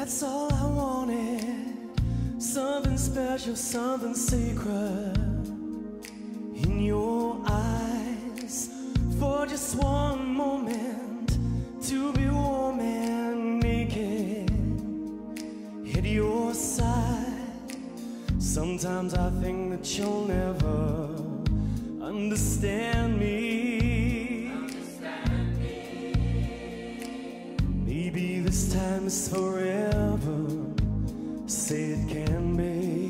That's all I wanted. Something special, something sacred in your eyes. For just one moment, to be warm and naked at your side. Sometimes I think that you'll never understand me. Maybe this time is forever. Say it can be.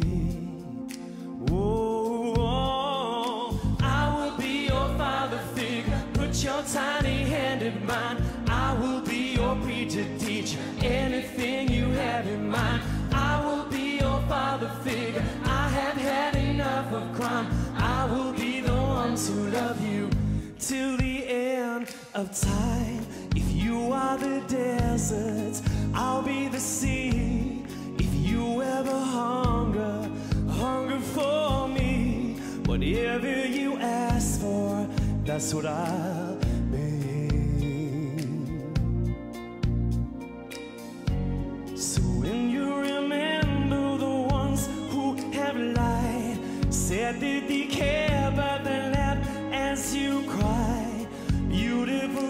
Oh, I will be your father figure. Put your tiny hand in mine. I will be your preacher, teacher, anything you have in mind. I will be your father figure. I have had enough of crime. I will be the one to love you till the end of time. If you are the desert, I'll be the sea. If you ever hunger for me, whatever you ask for, that's what I'll be. So when you remember the ones who have lied, said that they care, but they laughed as you cry, beautiful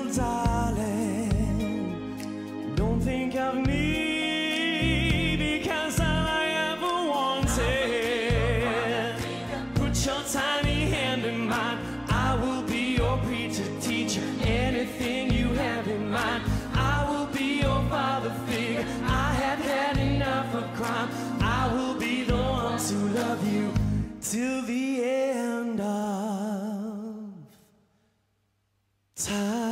darling, don't think of me, because all I ever wanted. Put your tiny hand in mine. I will be your preacher, teacher, anything you have in mind. I will be your father figure. I have had enough of crime. I will be the one to love you till the end of time.